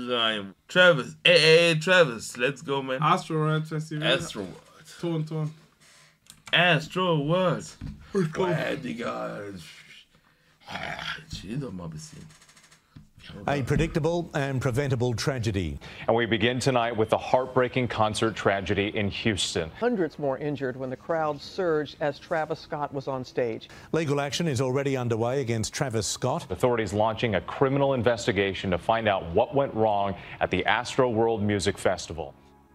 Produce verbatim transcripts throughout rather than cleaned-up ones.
rein. Travis, ey, ey, Travis, let's go, man. Astro World Festival. Astro World. Ton, Ton. Astro World. Boah, Digga. Chill doch mal ein bisschen. A predictable and preventable tragedy. And we begin tonight with the heartbreaking concert tragedy in Houston. Hundreds more injured when the crowd surged as Travis Scott was on stage. Legal action is already underway against Travis Scott. Authorities launching a criminal investigation to find out what went wrong at the Astro World Music Festival.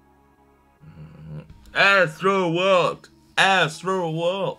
Astro World. Astro World.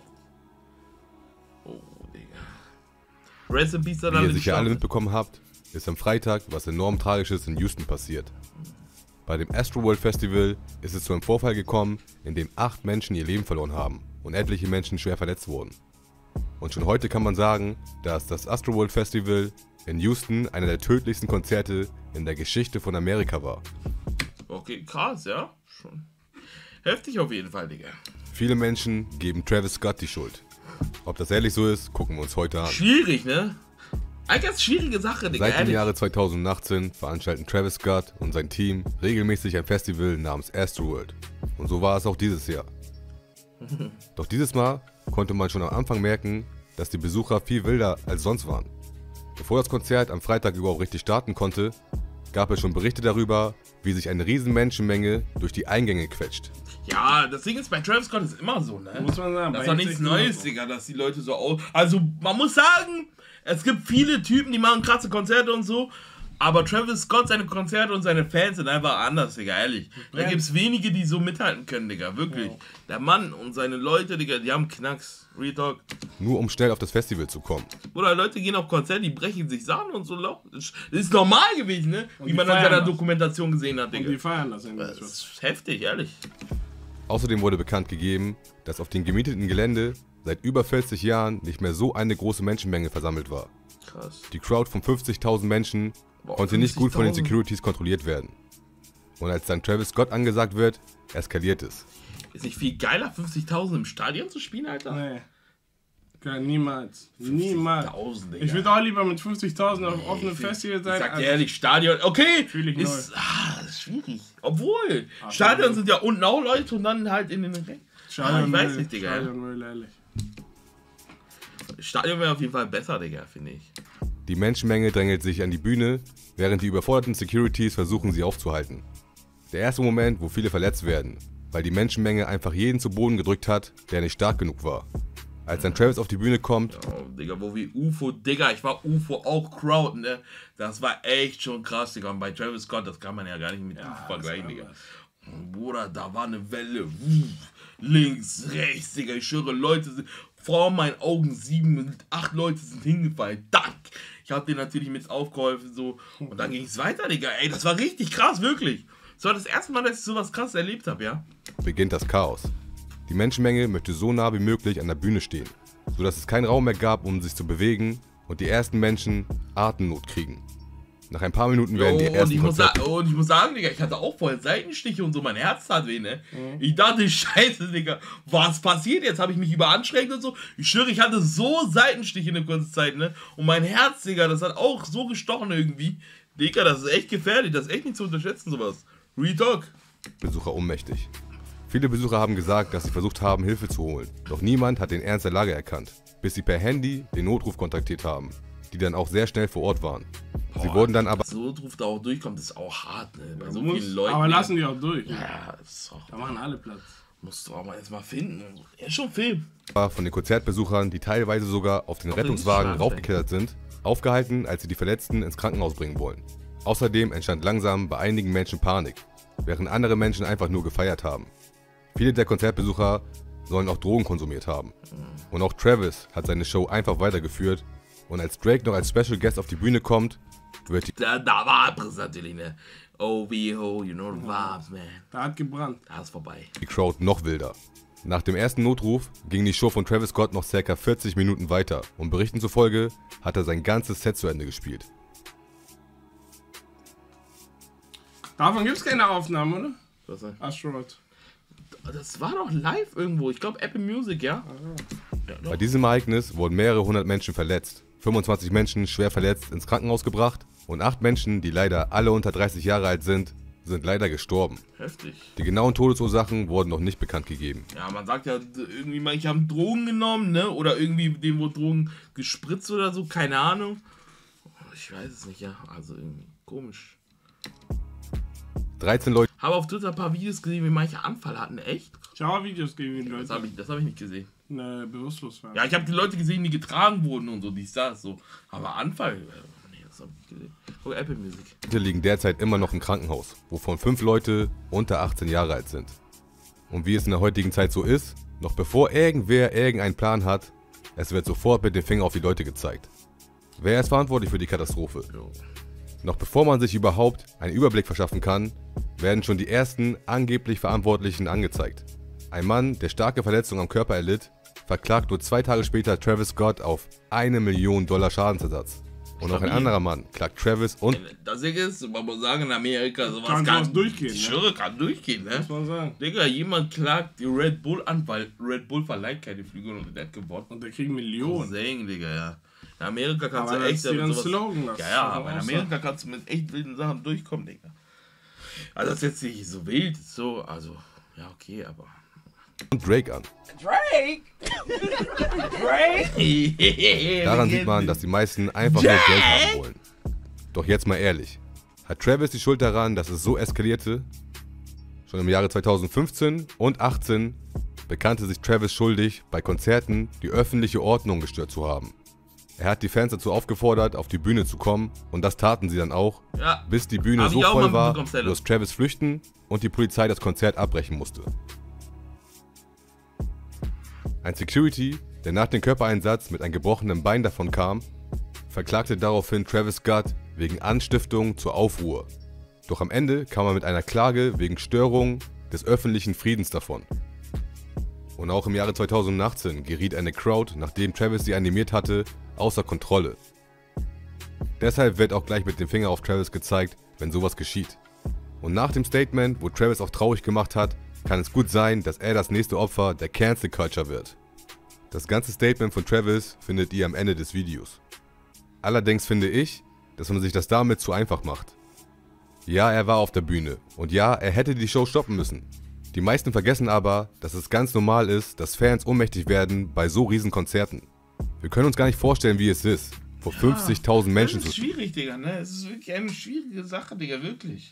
Oh, Digga. Rest in Peace an Wie alle, ihr die sicher alle sterben. mitbekommen habt, ist am Freitag was enorm Tragisches in Houston passiert. Bei dem Astro World Festival ist es zu einem Vorfall gekommen, in dem acht Menschen ihr Leben verloren haben und etliche Menschen schwer verletzt wurden. Und schon heute kann man sagen, dass das Astro World Festival in Houston einer der tödlichsten Konzerte in der Geschichte von Amerika war. Okay, krass, ja. Schon heftig auf jeden Fall, Digga. Viele Menschen geben Travis Scott die Schuld. Ob das ehrlich so ist, gucken wir uns heute an. Schwierig, ne? Eine ganz schwierige Sache, Digga. Seit dem ehrlich. Jahre zweitausendachtzehn veranstalten Travis Scott und sein Team regelmäßig ein Festival namens Astroworld. Und so war es auch dieses Jahr. Doch dieses Mal konnte man schon am Anfang merken, dass die Besucher viel wilder als sonst waren. Bevor das Konzert am Freitag überhaupt richtig starten konnte, gab es schon Berichte darüber, wie sich eine riesen Menschenmenge durch die Eingänge quetscht. Ja, das Ding ist, bei Travis Scott ist immer so, ne? Muss man sagen. Das ist bei doch nichts jetzt Neues, so. Digga, dass die Leute so aus... Also, man muss sagen, es gibt viele Typen, die machen krasse Konzerte und so, aber Travis Scott, seine Konzerte und seine Fans sind einfach anders, Digga, ehrlich. Da Ja. gibt's wenige, die so mithalten können, Digga, wirklich. Ja. Der Mann und seine Leute, Digga, die haben Knacks. Real Talk. Nur um schnell auf das Festival zu kommen. Oder Leute gehen auf Konzerte, die brechen sich Sachen und so. lau- Das ist normal gewesen, ne? Und Wie die man in feiern seiner das. Dokumentation gesehen hat, Und Digga. die feiern das in Das ist heftig, ehrlich. Außerdem wurde bekannt gegeben, dass auf dem gemieteten Gelände seit über vierzig Jahren nicht mehr so eine große Menschenmenge versammelt war. Krass. Die Crowd von fünfzigtausend Menschen Boah, konnte nicht gut von den fünfzigtausend. Securities kontrolliert werden. Und als dann Travis Scott angesagt wird, eskaliert es. Ist nicht viel geiler, fünfzigtausend im Stadion zu spielen, Alter? Nee. Kann niemals. Niemals. fünfzigtausend, Digga. Ich würde auch lieber mit fünfzigtausend auf offenem Festival Ich sein. sag als- dir ehrlich, Stadion, okay, Fühl ich ist, null. ah, ist schwierig. Obwohl, Ach, Stadion ja. sind ja unten auch Leute und dann halt in den Rängen. Ah, Stadion ich weiß will- nicht, Digga. Stadion will, ehrlich. Stadion wäre auf jeden Fall besser, Digga, finde ich. Die Menschenmenge drängelt sich an die Bühne, während die überforderten Securities versuchen, sie aufzuhalten. Der erste Moment, wo viele verletzt werden, weil die Menschenmenge einfach jeden zu Boden gedrückt hat, der nicht stark genug war. Als dann Travis auf die Bühne kommt, Oh, Digga, wo wir U F O, Digga, ich war U F O auch Crowd, ne? Das war echt schon krass, Digga. Und bei Travis Scott, das kann man ja gar nicht mit U F O vergleichen, Digga. Bruder, da war eine Welle. Wuff, links, rechts, Digga. Ich schwöre, Leute sind vor meinen Augen, sieben, acht Leute sind hingefallen. Dank. Ich hab denen natürlich mit aufgeholfen, so. Und dann ging es weiter, Digga. Ey, das war richtig krass, wirklich. Das war das erste Mal, dass ich sowas krass erlebt habe, ja? beginnt das Chaos. Die Menschenmenge möchte so nah wie möglich an der Bühne stehen, sodass es keinen Raum mehr gab, um sich zu bewegen und die ersten Menschen Atemnot kriegen. Nach ein paar Minuten werden die Oh, und, ersten ich muss sa- Konzerte... und ich muss sagen, Digga, ich hatte auch vorher Seitenstiche und so, mein Herz tat weh, ne? Ich dachte, scheiße, Digga, was passiert jetzt? Habe ich mich überanstrengt und so? Ich schwöre, ich hatte so Seitenstiche in der kurzen Zeit, ne? Und mein Herz, Digga, das hat auch so gestochen irgendwie. Digga, das ist echt gefährlich, das ist echt nicht zu unterschätzen, sowas. Real Talk. Besucher ohnmächtig. Viele Besucher haben gesagt, dass sie versucht haben, Hilfe zu holen. Doch niemand hat den Ernst der Lage erkannt, bis sie per Handy den Notruf kontaktiert haben, die dann auch sehr schnell vor Ort waren. Sie Boah, wurden dann aber... So Ruf da auch durchkommt, ist auch hart, ne? Bei so Muss- vielen Leuten. aber Digga. lassen die auch durch. Ja, das ist auch. Da machen alle Platz. Musst du auch mal erstmal finden. Ja, schon Film. von den Konzertbesuchern, die teilweise sogar auf den Auf den Rettungswagen Schlafsack. raufgeklettert sind, aufgehalten, als sie die Verletzten ins Krankenhaus bringen wollen. Außerdem entstand langsam bei einigen Menschen Panik, während andere Menschen einfach nur gefeiert haben. Viele der Konzertbesucher sollen auch Drogen konsumiert haben. Und auch Travis hat seine Show einfach weitergeführt und als Drake noch als Special Guest auf die Bühne kommt, wird die Da, da war es natürlich, ne? Oh, wie, oh, you know the vibes, man. Da hat gebrannt. Da ist vorbei. Crowd noch wilder. Nach dem ersten Notruf ging die Show von Travis Scott noch ca. vierzig Minuten weiter und Berichten zufolge hat er sein ganzes Set zu Ende gespielt. Davon gibt es keine Aufnahmen, oder? Was denn? Astroworld. Das war doch live irgendwo. Ich glaube Apple Music, ja? Ja, Bei doch. diesem Ereignis wurden mehrere hundert Menschen verletzt, fünfundzwanzig Menschen schwer verletzt ins Krankenhaus gebracht Und acht Menschen, die leider alle unter dreißig Jahre alt sind, sind leider gestorben. Heftig. Die genauen Todesursachen wurden noch nicht bekannt gegeben. Ja, man sagt ja irgendwie, manche haben Drogen genommen, ne? Oder irgendwie dem wurde Drogen gespritzt oder so, keine Ahnung. Ich weiß es nicht, ja. Also irgendwie komisch. dreizehn Leute. Habe auf Twitter ein paar Videos gesehen, wie manche Anfall hatten, echt? Ich habe Videos gegen die Das Leute, habe ich, das hab ich nicht gesehen. ne, bewusstlos waren. Ja, ich habe die Leute gesehen, die getragen wurden und so, dies, das, so. Aber Anfall, äh, nee, das habe ich nicht gesehen. Guck, Apple Music. liegen derzeit immer noch im Krankenhaus, wovon fünf Leute unter achtzehn Jahre alt sind. Und wie es in der heutigen Zeit so ist, noch bevor irgendwer irgendeinen Plan hat, es wird sofort mit dem Finger auf die Leute gezeigt. Wer ist verantwortlich für die Katastrophe? Jo. Noch bevor man sich überhaupt einen Überblick verschaffen kann, werden schon die ersten angeblich Verantwortlichen angezeigt. Ein Mann, der starke Verletzungen am Körper erlitt, verklagt nur zwei Tage später Travis Scott auf eine Million Dollar Schadensersatz. Und noch ein anderer Mann klagt Travis und... Das Ding ist, man muss sagen, in Amerika sowas Kann sowas durchgehen, Ich ne? schwöre, kann durchgehen, ne? Muss man sagen. Digga, jemand klagt die Red Bull an, weil Red Bull verleiht keine Flüge und der hat gewonnen. Und der kriegt Millionen. Cousin, Digga, ja. In Amerika kannst Aber du das echt ist deren sowas- Slogan, das Ja, ja, muss man aber in auch Amerika kannst du mit echt wilden Sachen durchkommen, Digga. Also das ist jetzt nicht so wild, so, also, ja, okay, aber... und Drake an. Drake? Drake? Daran sieht man, dass die meisten einfach nur Geld haben wollen. Doch jetzt mal ehrlich, hat Travis die Schuld daran, dass es so eskalierte? Schon im Jahre zweitausendfünfzehn und achtzehn bekannte sich Travis schuldig, bei Konzerten die öffentliche Ordnung gestört zu haben. Er hat die Fans dazu aufgefordert, auf die Bühne zu kommen, und das taten sie dann auch, Ja. bis die Bühne Hab so ich auch voll mal war, mitbekommen, Stella. dass Travis flüchten und die Polizei das Konzert abbrechen musste. Ein Security, der nach dem Körpereinsatz mit einem gebrochenen Bein davon kam, verklagte daraufhin Travis Scott wegen Anstiftung zur Aufruhr. Doch am Ende kam er mit einer Klage wegen Störung des öffentlichen Friedens davon. Und auch im Jahre zweitausendachtzehn geriet eine Crowd, nachdem Travis sie animiert hatte, außer Kontrolle. Deshalb wird auch gleich mit dem Finger auf Travis gezeigt, wenn sowas geschieht. Und nach dem Statement, wo Travis auch traurig gemacht hat, kann es gut sein, dass er das nächste Opfer der Cancel Culture wird. Das ganze Statement von Travis findet ihr am Ende des Videos. Allerdings finde ich, dass man sich das damit zu einfach macht. Ja, er war auf der Bühne und ja, er hätte die Show stoppen müssen. Die meisten vergessen aber, dass es ganz normal ist, dass Fans ohnmächtig werden bei so riesen Konzerten. Wir können uns gar nicht vorstellen, wie es ist, vor fünfzigtausend Menschen Das zu ist schwierig, Digga, ne? Es ist wirklich eine schwierige Sache, Digga, wirklich.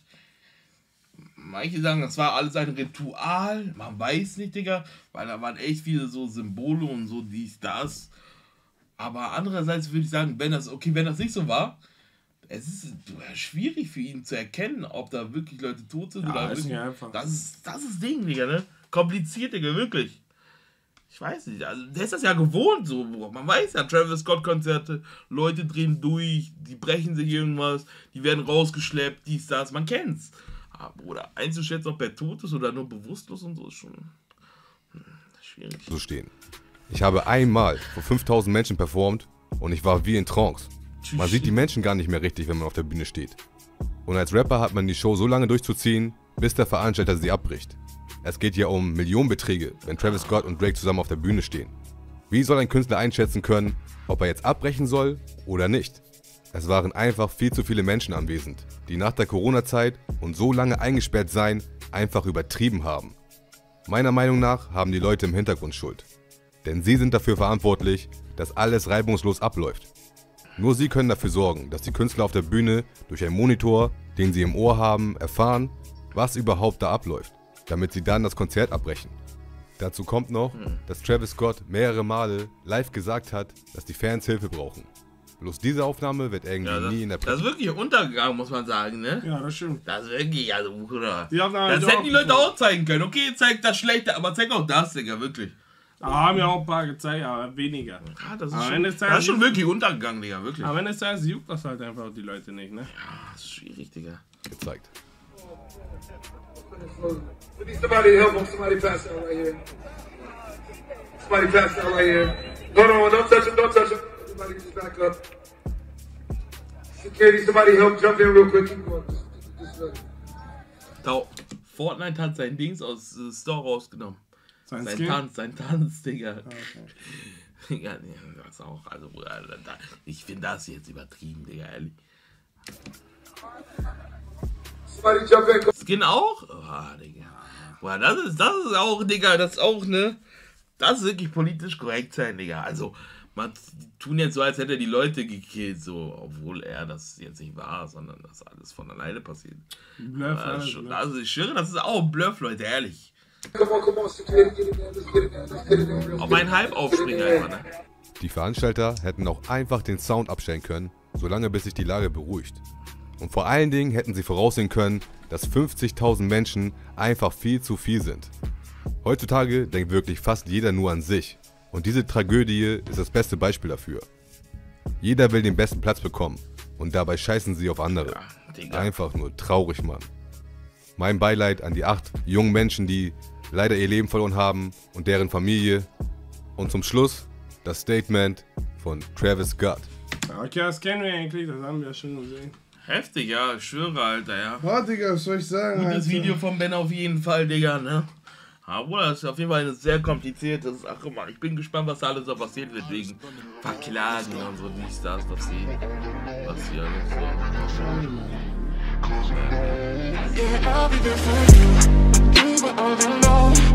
Manche sagen, das war alles ein Ritual, man weiß nicht, Digga, weil da waren echt viele so Symbole und so dies, das. Aber andererseits würde ich sagen, wenn das, okay, wenn das nicht so war, es ist schwierig für ihn zu erkennen, ob da wirklich Leute tot sind Ja, oder ist wirklich. nicht einfach. Das ist das ist Ding, Digga, ne? Kompliziert, Digga, wirklich. Ich weiß nicht, also der ist das ja gewohnt, so. Man weiß ja, Travis Scott-Konzerte, Leute drehen durch, die brechen sich irgendwas, die werden rausgeschleppt, dies, das, man kennt's. Aber, oder einzuschätzen, ob er tot ist oder nur bewusstlos und so, ist schon hm, schwierig. so stehen. Ich habe einmal vor fünftausend Menschen performt und ich war wie in Trance. Man sieht die Menschen gar nicht mehr richtig, wenn man auf der Bühne steht. Und als Rapper hat man die Show so lange durchzuziehen, bis der Veranstalter sie abbricht. Es geht ja um Millionenbeträge, wenn Travis Scott und Drake zusammen auf der Bühne stehen. Wie soll ein Künstler einschätzen können, ob er jetzt abbrechen soll oder nicht? Es waren einfach viel zu viele Menschen anwesend, die nach der Corona-Zeit und so lange eingesperrt sein, einfach übertrieben haben. Meiner Meinung nach haben die Leute im Hintergrund Schuld. Denn sie sind dafür verantwortlich, dass alles reibungslos abläuft. Nur sie können dafür sorgen, dass die Künstler auf der Bühne durch einen Monitor, den sie im Ohr haben, erfahren, was überhaupt da abläuft, damit sie dann das Konzert abbrechen. Dazu kommt noch, dass Travis Scott mehrere Male live gesagt hat, dass die Fans Hilfe brauchen. Bloß diese Aufnahme wird irgendwie Ja, das, nie in der das ist wirklich untergegangen, muss man sagen, ne? Ja, das stimmt. Das ist wirklich, also, Bruder. Die Aufnahme Das hab ich hätten die auch Leute auch zeigen können. Okay, zeig das Schlechte, aber zeig auch das, Digga, wirklich. Aber haben ja auch ein paar gezeigt, aber weniger. Ja, das ist, Aber schon, wenn es das ist schon wirklich untergegangen, Digga, wirklich. Aber wenn es heißt, juckt das halt einfach die Leute nicht, ne? Ja, das ist schwierig, Digga. gezeigt. We need somebody to help him. Somebody pass out right here. Somebody pass out right here. Hold on, don't touch him, don't touch him. Everybody just back up. Security, somebody help jump in real quick. Keep going. Just, just, just, Tau, Fortnite hat sein Dings aus äh, Store rausgenommen. Sein Sein Skin? Tanz, sein Tanz, Digga. Okay. Ja, nee, das auch, also, Bruder, da, ich finde das jetzt übertrieben, Digga, ehrlich. Somebody jump in. Skin auch? Oh, Digga. Boah, das ist, das ist auch, Digga, das ist auch, ne? Das ist wirklich politisch korrekt sein, Digga. Also, man tun jetzt so, als hätte er die Leute gekillt, so, obwohl er das jetzt nicht war, sondern das alles von alleine passiert. Bluff, Das ist schon, Bluff. also ich schwöre, das ist auch ein Bluff, Leute, ehrlich. Come on, come on, so get it, get it, man. Let's get it, man. Let's get it in real Auf einen Hype aufspringen einfach, ne? Die Veranstalter hätten auch einfach den Sound abstellen können, solange bis sich die Lage beruhigt. Und vor allen Dingen hätten sie voraussehen können, dass fünfzigtausend Menschen einfach viel zu viel sind. Heutzutage denkt wirklich fast jeder nur an sich. Und diese Tragödie ist das beste Beispiel dafür. Jeder will den besten Platz bekommen und dabei scheißen sie auf andere. Ja, Digga. Einfach nur traurig, Mann. Mein Beileid an die acht jungen Menschen, die leider ihr Leben verloren haben und deren Familie. Und zum Schluss das Statement von Travis Scott. Okay, das kennen wir eigentlich, das haben wir ja schon gesehen. Heftig, ja, ich schwöre, Alter, ja. Ja, Digga, was soll ich sagen? Gutes Alter? Video von Ben auf jeden Fall, Digga, ne? Aber das ist auf jeden Fall eine sehr komplizierte Sache, Mann. Ich bin gespannt, was da alles so passiert wird, wegen Verklagen und so, dies, das, was sie, was sie alles so. Yeah, I'll be there for you. You were all alone.